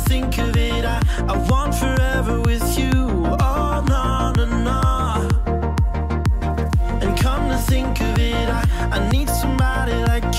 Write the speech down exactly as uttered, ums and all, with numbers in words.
think of it, I, I want forever with you. Oh, no, no, no. And come to think of it, I, I need somebody like